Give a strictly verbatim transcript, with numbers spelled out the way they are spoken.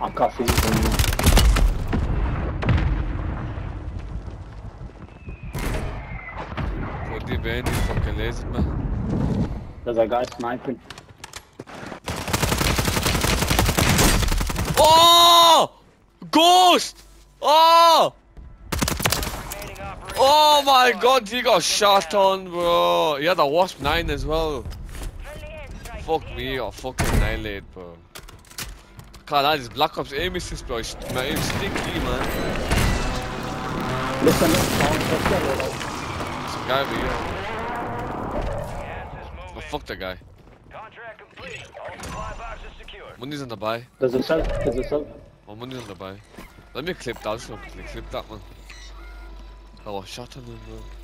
I can't see anything. Put the band, you fucking lazy man. There's a guy sniping. Oh! Ghost! Oh! Oh my god, he got shot on, bro. He had a Wasp nine as well. Fuck me, or fucking annihilate, bro. God, that is Black Ops aim assist, bro. My aim stinky, man. Listen, listen, There's a guy over here. Oh, fuck that guy. Money's on the buy. There's a cell, there's a cell. Oh, money's on the buy. Let me clip that, so clip that, man. Oh, shot on him, bro.